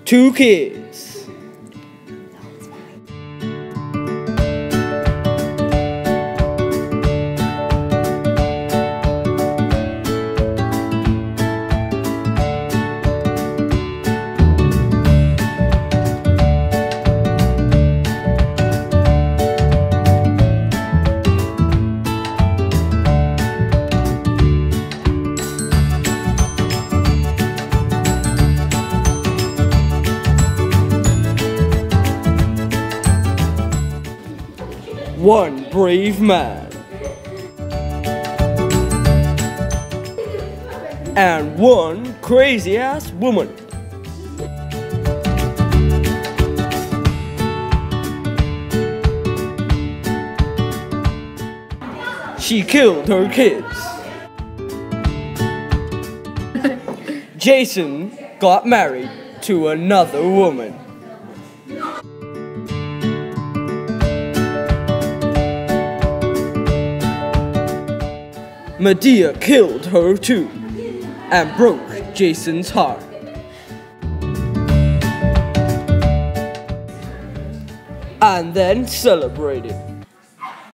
2 kids. One brave man and one crazy-ass woman. She killed her kids. Jason got married to another woman. Medea killed her too and broke Jason's heart. And then celebrated.